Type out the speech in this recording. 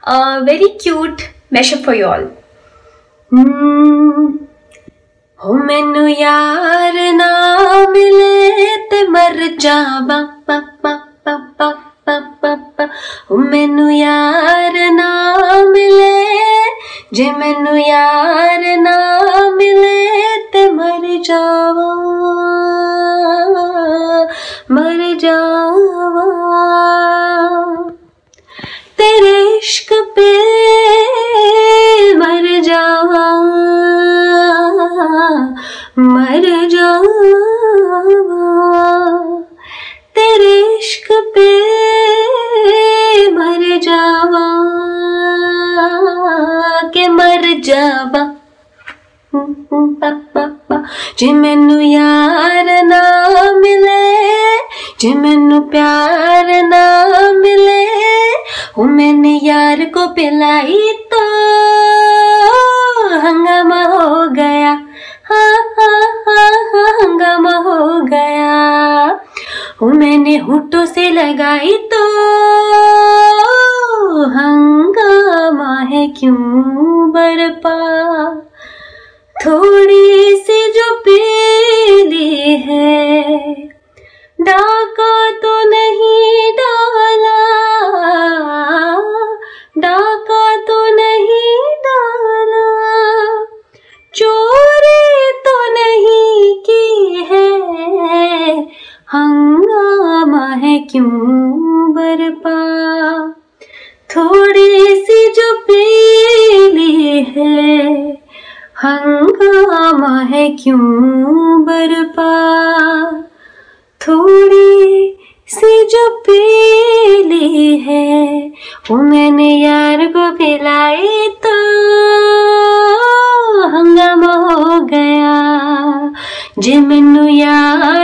very cute mashup for you all. हो मैनू यार ना मिले ते मर जावा पा पा पा पा पा पा पा। हो मैनू यार ना मिले, जे मैनू यार ना मिले ते मर जावा, मर जावा। तेरे इश्क पे मर जावा, मर जावा। तेरे इश्क पे मर जावा, के मर जावा। जे मैनू यार ना मिले, जे मैनू प्यार ना मिले, हो मैंने यार को पिलाई तो हंगामा हो गया, हाँ हाँ हाँ हाँ हंगामा हो गया। हो मैंने होठों से लगाई तो हंगामा है क्यों बरपा। थोड़ी सी जो पीली है, डाका तो नहीं डाला, डाका तो नहीं डाला, चोरी तो नहीं की है, हंगामा है क्यों बरपा। थोड़ी सी जो पीली है, हंगामा है क्यों बरपा। थोड़ी सी जो पीली है, वो मैंने यार को पिलाई तो हंगामा हो गया। जे मैनू यार